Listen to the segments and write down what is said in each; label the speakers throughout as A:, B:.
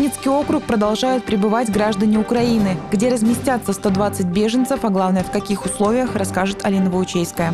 A: Ненецкий округ продолжают прибывать граждане Украины. Где разместятся 120 беженцев, а главное, в каких условиях, расскажет Алина Ваучейская.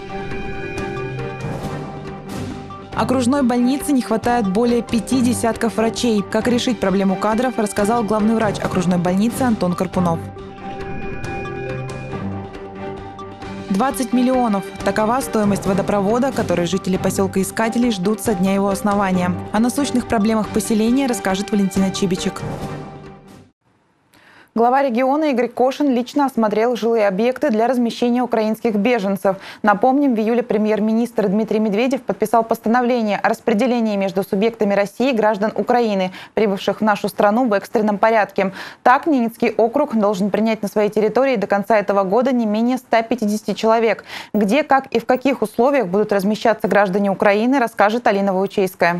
A: Окружной больнице не хватает более 5 десятков врачей. Как решить проблему кадров, рассказал главный врач окружной больницы Антон Карпунов. 20 миллионов. Такова стоимость водопровода, который жители поселка Искателей ждут со дня его основания. О насущных проблемах поселения расскажет Валентина Чибичек. Глава региона Игорь Кошин лично осмотрел жилые объекты для размещения украинских беженцев. Напомним, в июле премьер-министр Дмитрий Медведев подписал постановление о распределении между субъектами России граждан Украины, прибывших в нашу страну в экстренном порядке. Так, Ненецкий округ должен принять на своей территории до конца этого года не менее 150 человек. Где, как и в каких условиях будут размещаться граждане Украины, расскажет Алина Ваучейская.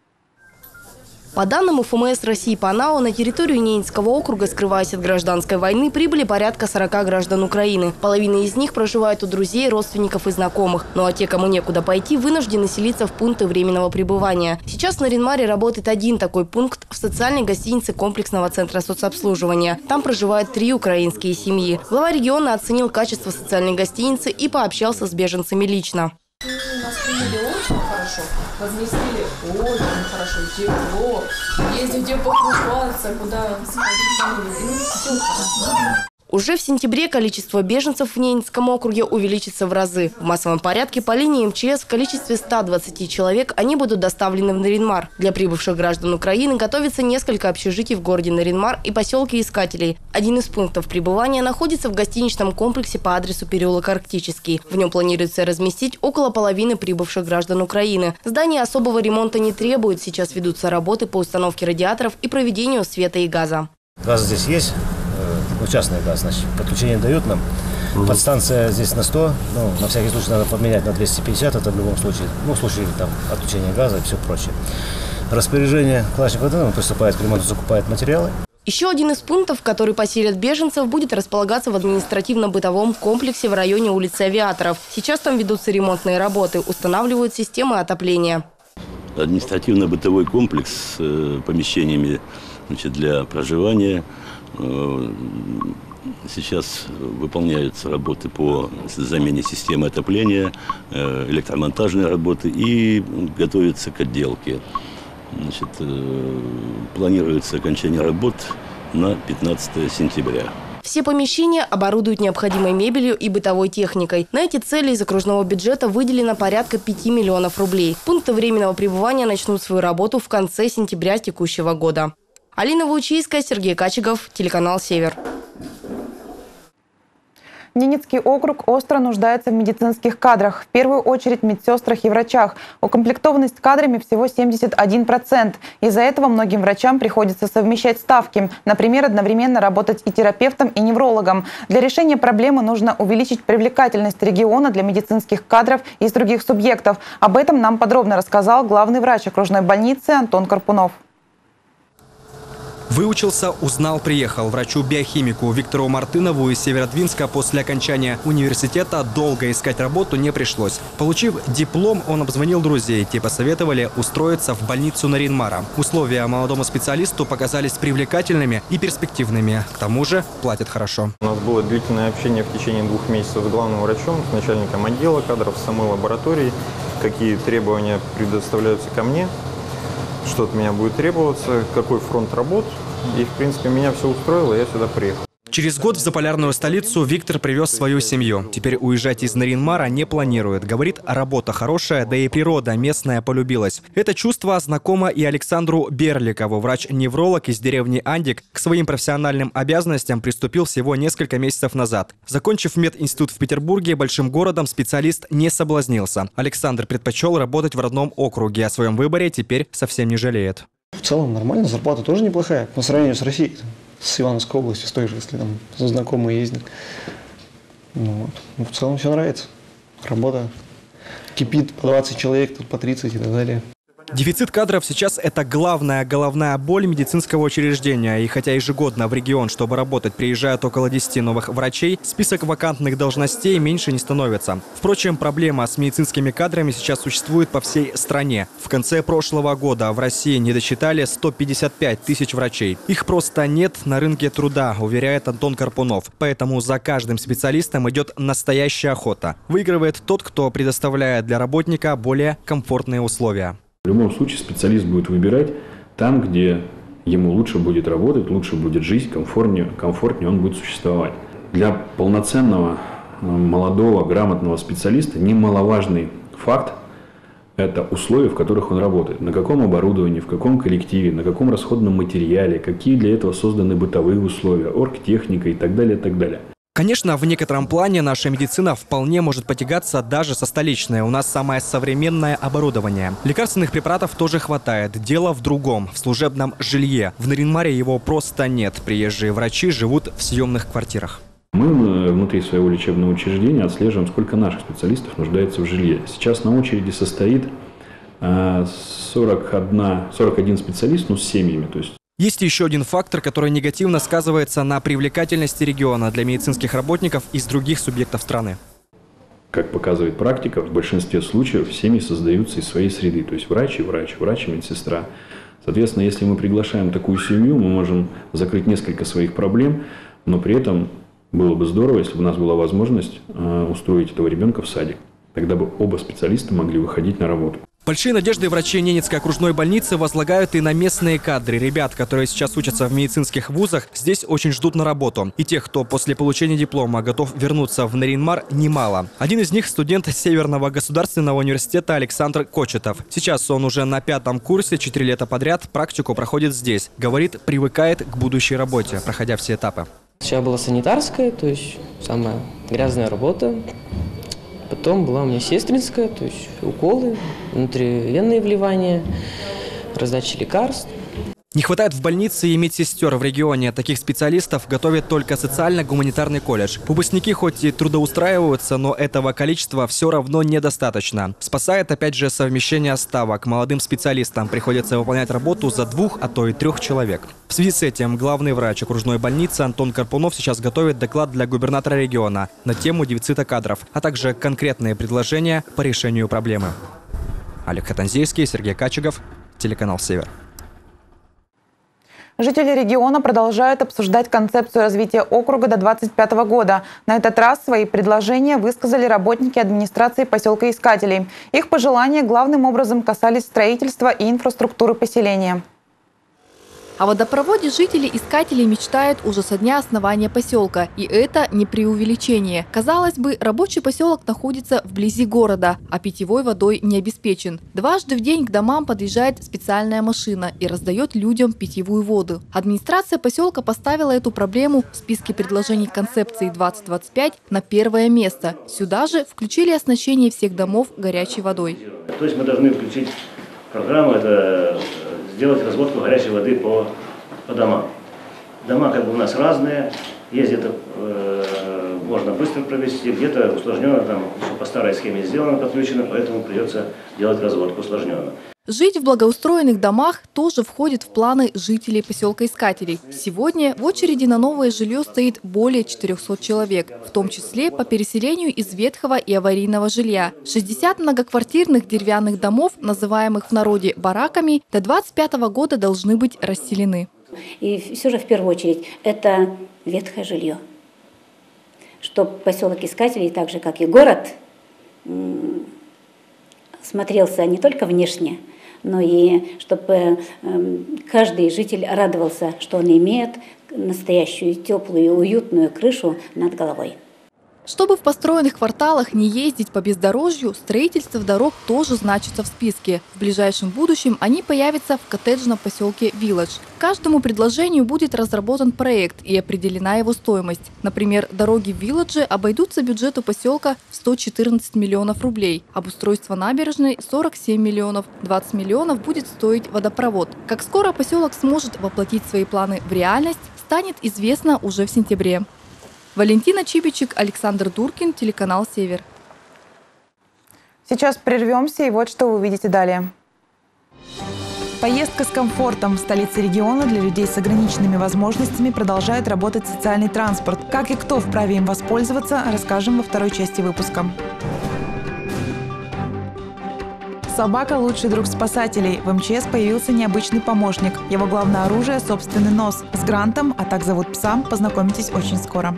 B: По данным УФМС России по НАО, на территорию Ненецкого округа, скрываясь от гражданской войны, прибыли порядка 40 граждан Украины. Половина из них проживает у друзей, родственников и знакомых. Ну а те, кому некуда пойти, вынуждены селиться в пункты временного пребывания. Сейчас в Наринмаре работает один такой пункт в социальной гостинице комплексного центра соцобслуживания. Там проживают 3 украинские семьи. Глава региона оценил качество социальной гостиницы и пообщался с беженцами лично.
C: Нас приняли очень хорошо, разместили очень хорошо, тепло, есть где покупаться, куда сходить, все хорошо.
B: Уже в сентябре количество беженцев в Ненецком округе увеличится в разы. В массовом порядке по линии МЧС в количестве 120 человек они будут доставлены в Наринмар. Для прибывших граждан Украины готовится несколько общежитий в городе Наринмар и поселке Искателей. Один из пунктов пребывания находится в гостиничном комплексе по адресу переулок Арктический. В нем планируется разместить около половины прибывших граждан Украины. Здание особого ремонта не требует. Сейчас ведутся работы по установке радиаторов и проведению света и газа.
D: Газ здесь есть. Частный газ, значит, подключение дают нам. Подстанция здесь на 100, на всякий случай надо поменять на 250, это в любом случае, в случае там отключения газа и все прочее. Распоряжение Калашникова приступает к ремонту, закупает материалы.
B: Еще один из пунктов, который поселят беженцев, будет располагаться в административно-бытовом комплексе в районе улицы Авиаторов. Сейчас там ведутся ремонтные работы, устанавливают системы отопления.
E: Административно-бытовой комплекс с помещениями, значит, для проживания. Сейчас выполняются работы по замене системы отопления, электромонтажные работы и готовится к отделке. Значит, планируется окончание работ на 15 сентября.
B: Все помещения оборудуют необходимой мебелью и бытовой техникой. На эти цели из окружного бюджета выделено порядка 5 миллионов рублей. Пункты временного пребывания начнут свою работу в конце сентября текущего года. Алина Ваучейская, Сергей Качегов, телеканал «Север».
A: Ненецкий округ остро нуждается в медицинских кадрах, в первую очередь в медсестрах и врачах. Укомплектованность кадрами всего 71%. Из-за этого многим врачам приходится совмещать ставки. Например, одновременно работать и терапевтом, и неврологом. Для решения проблемы нужно увеличить привлекательность региона для медицинских кадров из других субъектов. Об этом нам подробно рассказал главный врач окружной больницы Антон Карпунов.
F: Выучился, узнал, приехал. Врачу-биохимику Виктору Мартынову из Северодвинска после окончания университета долго искать работу не пришлось. Получив диплом, он обзвонил друзей. Те посоветовали устроиться в больницу Наринмара. Условия молодому специалисту показались привлекательными и перспективными. К тому же платят хорошо.
G: У нас было длительное общение в течение 2 месяцев с главным врачом, с начальником отдела кадров, самой лаборатории. Какие требования предоставляются ко мне, что от меня будет требоваться, какой фронт работ. И, в принципе, меня все устроило, я сюда приехал.
F: Через год в заполярную столицу Виктор привез свою семью. Теперь уезжать из Наринмара не планирует. Говорит, работа хорошая, да и природа местная полюбилась. Это чувство знакомо и Александру Берликову. Врач-невролог из деревни Андик к своим профессиональным обязанностям приступил всего несколько месяцев назад. Закончив мединститут в Петербурге, большим городом, специалист не соблазнился. Александр предпочел работать в родном округе. О своем выборе теперь совсем не жалеет.
H: В целом нормально, зарплата тоже неплохая по сравнению с Россией. С Ивановской области, с той же, если там знакомые ездят. В целом все нравится. Работа кипит, по 20 человек, тут по 30 и так далее.
F: Дефицит кадров сейчас – это главная головная боль медицинского учреждения. И хотя ежегодно в регион, чтобы работать, приезжают около 10 новых врачей, список вакантных должностей меньше не становится. Впрочем, проблема с медицинскими кадрами сейчас существует по всей стране. В конце прошлого года в России не досчитали 155 тысяч врачей. Их просто нет на рынке труда, уверяет Антон Карпунов. Поэтому за каждым специалистом идет настоящая охота. Выигрывает тот, кто предоставляет для работника более комфортные условия.
I: В любом случае специалист будет выбирать там, где ему лучше будет работать, лучше будет жить, комфортнее он будет существовать. Для полноценного, молодого, грамотного специалиста немаловажный факт – это условия, в которых он работает. На каком оборудовании, в каком коллективе, на каком расходном материале, какие для этого созданы бытовые условия, оргтехника и так далее, и так далее.
F: Конечно, в некотором плане наша медицина вполне может потягаться даже со столичной. У нас самое современное оборудование. Лекарственных препаратов тоже хватает. Дело в другом, в служебном жилье. В Нарьян-Маре его просто нет. Приезжие врачи живут в съемных квартирах.
I: Мы внутри своего лечебного учреждения отслеживаем, сколько наших специалистов нуждается в жилье. Сейчас на очереди состоит 41 специалист, с семьями.
F: Есть еще один фактор, который негативно сказывается на привлекательности региона для медицинских работников из других субъектов страны.
I: Как показывает практика, в большинстве случаев семьи создаются из своей среды. То есть врач и медсестра. Соответственно, если мы приглашаем такую семью, мы можем закрыть несколько своих проблем, но при этом было бы здорово, если бы у нас была возможность устроить этого ребенка в садик. Тогда бы оба специалиста могли выходить на работу.
F: Большие надежды врачи Ненецкой окружной больницы возлагают и на местные кадры. Ребят, которые сейчас учатся в медицинских вузах, здесь очень ждут на работу. И тех, кто после получения диплома готов вернуться в Нарьян-Мар, немало. Один из них – студент Северного государственного университета Александр Кочетов. Сейчас он уже на 5-м курсе, 4 лета подряд практику проходит здесь. Говорит, привыкает к будущей работе, проходя все этапы.
J: Сначала была санитарская, то есть самая грязная работа. Потом была у меня сестринская, то есть уколы, внутривенные вливания, раздача лекарств.
F: Не хватает в больнице и медсестер в регионе. Таких специалистов готовит только социально-гуманитарный колледж. Выпускники хоть и трудоустраиваются, но этого количества все равно недостаточно. Спасает опять же совмещение ставок. Молодым специалистам приходится выполнять работу за 2, а то и 3 человек. В связи с этим главный врач окружной больницы Антон Карпунов сейчас готовит доклад для губернатора региона на тему дефицита кадров, а также конкретные предложения по решению проблемы. Олег Хатанзейский, Сергей Качегов, телеканал «Север».
A: Жители региона продолжают обсуждать концепцию развития округа до 2025 года. На этот раз свои предложения высказали работники администрации поселка Искателей. Их пожелания главным образом касались строительства и инфраструктуры поселения.
K: О водопроводе жители Искателей мечтают уже со дня основания поселка. И это не преувеличение. Казалось бы, рабочий поселок находится вблизи города, а питьевой водой не обеспечен. Дважды в день к домам подъезжает специальная машина и раздает людям питьевую воду. Администрация поселка поставила эту проблему в списке предложений концепции 2025 на 1-е место. Сюда же включили оснащение всех домов горячей водой.
D: То есть мы должны включить программу, это сделать разводку горячей воды по домам. Дома как бы у нас разные, есть где-то можно быстро провести, где-то усложненно, там по старой схеме сделано, подключено, поэтому придется делать разводку усложненно.
K: Жить в благоустроенных домах тоже входит в планы жителей поселка Искателей. Сегодня в очереди на новое жилье стоит более 400 человек, в том числе по переселению из ветхого и аварийного жилья. 60 многоквартирных деревянных домов, называемых в народе бараками, до 2025 года должны быть расселены.
L: И все же в первую очередь это ветхое жилье, чтобы поселок Искателей, так же как и город, смотрелся не только внешне, но и чтобы каждый житель радовался, что он имеет настоящую теплую, уютную крышу над головой.
K: Чтобы в построенных кварталах не ездить по бездорожью, строительство дорог тоже значится в списке. В ближайшем будущем они появятся в коттеджном поселке Вилледж. К каждому предложению будет разработан проект и определена его стоимость. Например, дороги в Вилледже обойдутся бюджету поселка в 114 миллионов рублей. Обустройство набережной – 47 миллионов. 20 миллионов будет стоить водопровод. Как скоро поселок сможет воплотить свои планы в реальность, станет известно уже в сентябре. Валентина Чибичек, Александр Дуркин, телеканал «Север».
A: Сейчас прервемся, и вот что вы увидите далее. Поездка с комфортом. В столице региона для людей с ограниченными возможностями продолжает работать социальный транспорт. Как и кто вправе им воспользоваться, расскажем во второй части выпуска. Собака – лучший друг спасателей. В МЧС появился необычный помощник. Его главное оружие – собственный нос. С Грантом, а так зовут пса, познакомитесь очень скоро.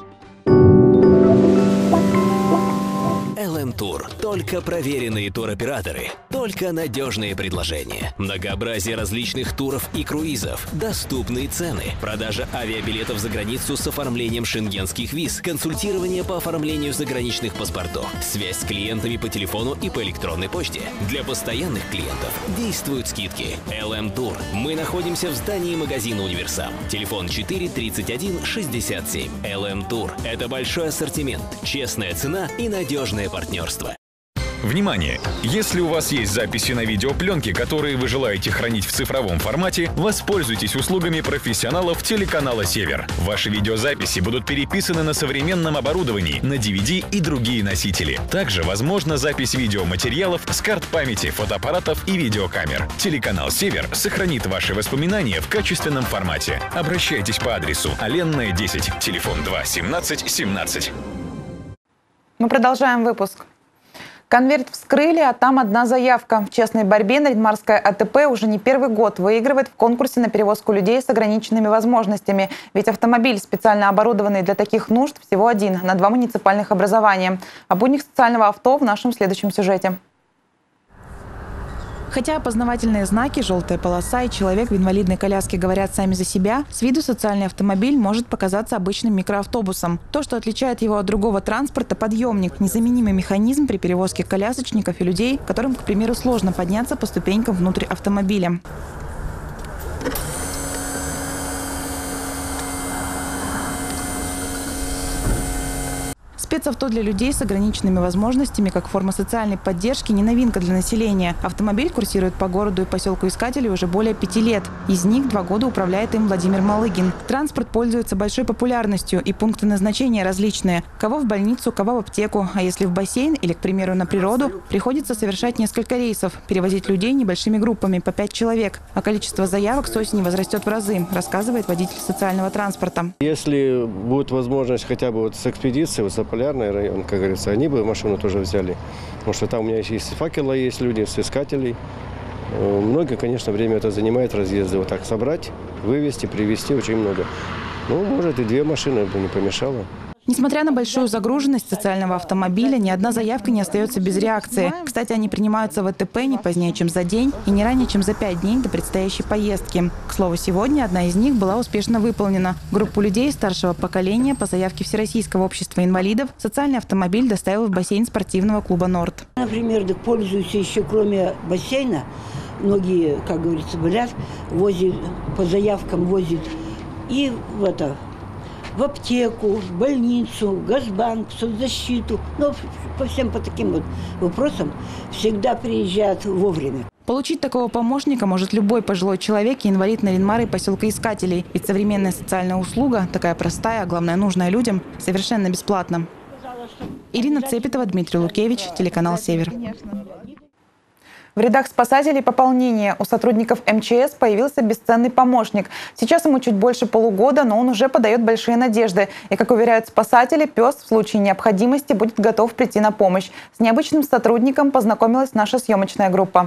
M: LM Tour. Только проверенные туроператоры, только надежные предложения. Многообразие различных туров и круизов, доступные цены, продажа авиабилетов за границу с оформлением шенгенских виз, консультирование по оформлению заграничных паспортов, связь с клиентами по телефону и по электронной почте. Для постоянных клиентов действуют скидки. LM Tour. Мы находимся в здании магазина «Универсам». Телефон 4 31 67. LM Tour. Это большой ассортимент, честная цена и надежное партнерство.
N: Внимание! Если у вас есть записи на видеопленке, которые вы желаете хранить в цифровом формате, воспользуйтесь услугами профессионалов телеканала «Север». Ваши видеозаписи будут переписаны на современном оборудовании, на DVD и другие носители. Также возможна запись видеоматериалов с карт памяти, фотоаппаратов и видеокамер. Телеканал «Север» сохранит ваши воспоминания в качественном формате. Обращайтесь по адресу Оленная, 10, телефон 2 17 17.
A: Мы продолжаем выпуск. Конверт вскрыли, а там одна заявка. В честной борьбе Нарьян-Марская АТП уже не первый год выигрывает в конкурсе на перевозку людей с ограниченными возможностями. Ведь автомобиль, специально оборудованный для таких нужд, всего один на 2 муниципальных образования. О буднях социального авто в нашем следующем сюжете. Хотя опознавательные знаки, желтая полоса и человек в инвалидной коляске говорят сами за себя, с виду социальный автомобиль может показаться обычным микроавтобусом. То, что отличает его от другого транспорта – подъемник, незаменимый механизм при перевозке колясочников и людей, которым, к примеру, сложно подняться по ступенькам внутрь автомобиля. Спецавто для людей с ограниченными возможностями, как форма социальной поддержки, не новинка для населения. Автомобиль курсирует по городу и поселку Искателей уже более 5 лет. Из них 2 года управляет им Владимир Малыгин. Транспорт пользуется большой популярностью, и пункты назначения различные. Кого в больницу, кого в аптеку. А если в бассейн или, к примеру, на природу, приходится совершать несколько рейсов, перевозить людей небольшими группами по 5 человек. А количество заявок с осени возрастет в разы, рассказывает водитель социального транспорта.
O: Если будет возможность хотя бы вот с экспедицией, вот Заполярный район, как говорится, они бы машину тоже взяли. Потому что там у меня есть факела, есть люди, с искателей. Многие, конечно, время это занимает разъезды. Вот так собрать, вывезти, привезти очень много. Ну, может, и 2 машины бы не помешало.
A: Несмотря на большую загруженность социального автомобиля, ни одна заявка не остается без реакции. Кстати, они принимаются в АТП не позднее, чем за день и не ранее, чем за 5 дней до предстоящей поездки. К слову, сегодня одна из них была успешно выполнена. Группу людей старшего поколения по заявке Всероссийского общества инвалидов социальный автомобиль доставил в бассейн спортивного клуба «Норд».
P: Например, пользуются еще кроме бассейна. Многие, как говорится, болят, возят, по заявкам возят и в аптеку, в больницу, в Газбанк, в соцзащиту. Ну, по всем по таким вот вопросам всегда приезжают вовремя.
A: Получить такого помощника может любой пожилой человек и инвалид Нарьян-Мара и поселка Искателей. Ведь современная социальная услуга, такая простая, а главное нужная людям, совершенно бесплатна. Ирина Цепетова, Дмитрий Лукевич, телеканал «Север». В рядах спасателей пополнение. У сотрудников МЧС появился бесценный помощник. Сейчас ему чуть больше полугода, но он уже подает большие надежды. И, как уверяют спасатели, пес в случае необходимости будет готов прийти на помощь. С необычным сотрудником познакомилась наша съемочная группа.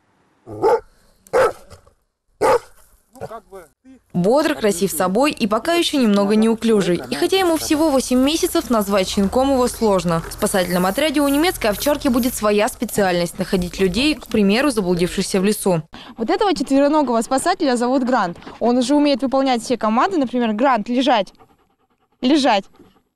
Q: Бодр, красив собой и пока еще немного неуклюжий. И хотя ему всего 8 месяцев, назвать щенком его сложно. В спасательном отряде у немецкой овчарки будет своя специальность – находить людей, к примеру, заблудившихся в лесу.
R: Вот этого четвероногого спасателя зовут Грант. Он уже умеет выполнять все команды, например, Грант, лежать, лежать,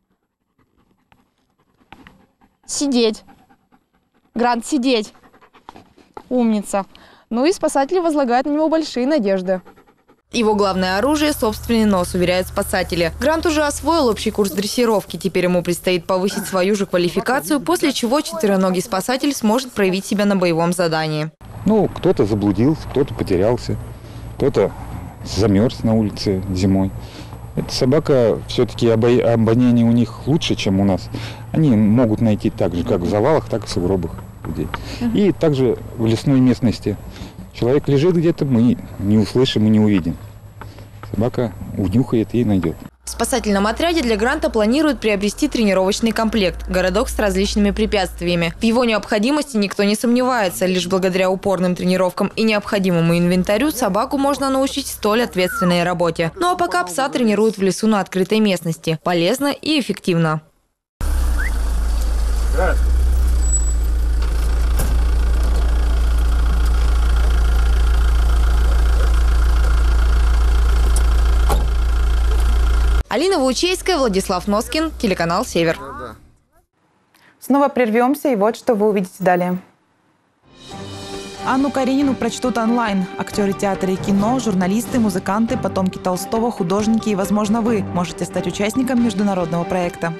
R: сидеть, Грант, сидеть. Умница. Ну и спасатели возлагают на него большие надежды.
Q: Его главное оружие – собственный нос, уверяют спасатели. Грант уже освоил общий курс дрессировки. Теперь ему предстоит повысить свою же квалификацию, после чего четвероногий спасатель сможет проявить себя на боевом задании.
S: Ну, кто-то заблудился, кто-то потерялся, кто-то замерз на улице зимой. Эта собака, все-таки обоняние у них лучше, чем у нас. Они могут найти так же, как в завалах, так и в сугробах людей. И также в лесной местности. Человек лежит где-то, мы не услышим и не увидим. Собака унюхает и найдет.
Q: В спасательном отряде для гранта планируют приобрести тренировочный комплект «Городок с различными препятствиями». В его необходимости никто не сомневается. Лишь благодаря упорным тренировкам и необходимому инвентарю собаку можно научить столь ответственной работе. Ну а пока пса тренируют в лесу на открытой местности. Полезно и эффективно. Алина Ваучейская, Владислав Носкин, телеканал «Север».
A: Снова прервемся, и вот что вы увидите далее. Анну Каренину прочтут онлайн. Актеры театра и кино, журналисты, музыканты, потомки Толстого, художники и, возможно, вы можете стать участником международного проекта.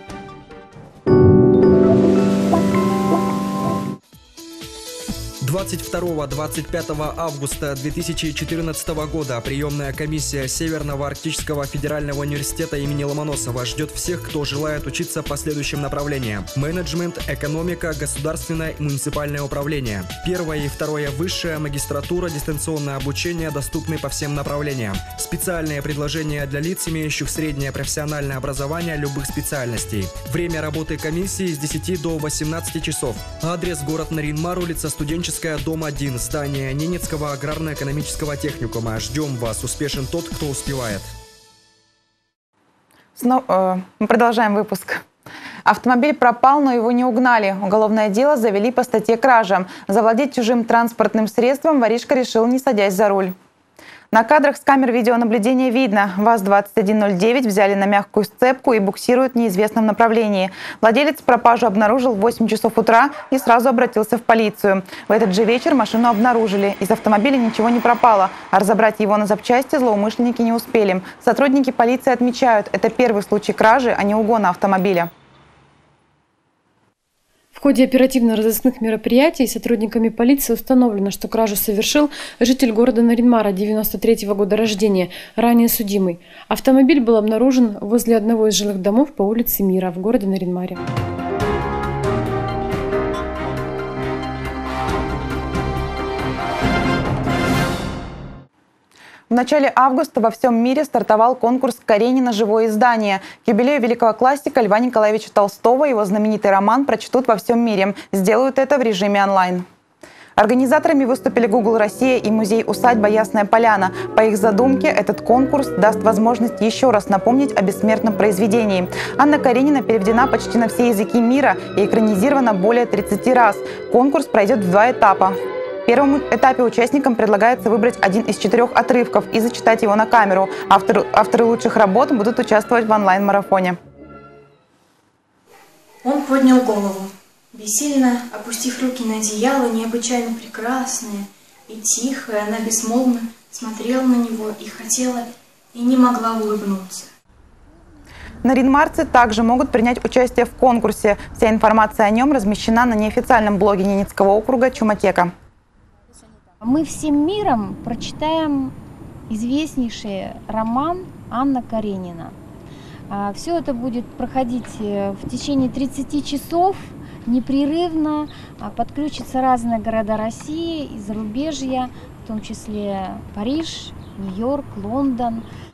F: 22-25 августа 2014 года приемная комиссия Северного Арктического федерального университета имени Ломоносова ждет всех, кто желает учиться по следующим направлениям: менеджмент, экономика, государственное и муниципальное управление. Первое и второе высшее, магистратура, дистанционное обучение доступны по всем направлениям. Специальные предложения для лиц, имеющих среднее профессиональное образование любых специальностей. Время работы комиссии с 10 до 18 часов. Адрес: город Нарьян-Мар, улица Студенческая, дом 1, здание Ненецкого аграрно-экономического техникума. Ждем вас. Успешен тот, кто успевает.
A: Мы продолжаем выпуск. Автомобиль пропал, но его не угнали. Уголовное дело завели по статье «Кража». Завладеть чужим транспортным средством воришка решил, не садясь за руль. На кадрах с камер видеонаблюдения видно: ВАЗ-2109 взяли на мягкую сцепку и буксируют в неизвестном направлении. Владелец пропажу обнаружил в 8 часов утра и сразу обратился в полицию. В этот же вечер машину обнаружили. Из автомобиля ничего не пропало, а разобрать его на запчасти злоумышленники не успели. Сотрудники полиции отмечают, это первый случай кражи, а не угона автомобиля.
T: В ходе оперативно-розыскных мероприятий сотрудниками полиции установлено, что кражу совершил житель города Нарьян-Мара 93-го года рождения, ранее судимый. Автомобиль был обнаружен возле одного из жилых домов по улице Мира в городе Нарьян-Маре.
A: В начале августа во всем мире стартовал конкурс «Каренина. Живое издание». К юбилею великого классика Льва Николаевича Толстого его знаменитый роман прочтут во всем мире. Сделают это в режиме онлайн. Организаторами выступили Google Россия и музей-усадьба Ясная Поляна. По их задумке, этот конкурс даст возможность еще раз напомнить о бессмертном произведении. Анна Каренина переведена почти на все языки мира и экранизирована более 30 раз. Конкурс пройдет в 2 этапа. В первом этапе участникам предлагается выбрать один из 4 отрывков и зачитать его на камеру. Авторы лучших работ будут участвовать в онлайн-марафоне.
U: Он поднял голову, бессильно опустив руки на одеяло, необычайно прекрасное и тихое. Она безмолвно смотрела на него и хотела, и не могла улыбнуться.
A: Нарьян-марцы также могут принять участие в конкурсе. Вся информация о нем размещена на неофициальном блоге Ненецкого округа «Чуматека».
V: Мы всем миром прочитаем известнейший роман Анна Каренина. Все это будет проходить в течение 30 часов непрерывно. Подключатся разные города России и зарубежья, в том числе Париж, Нью-Йорк, Лондон.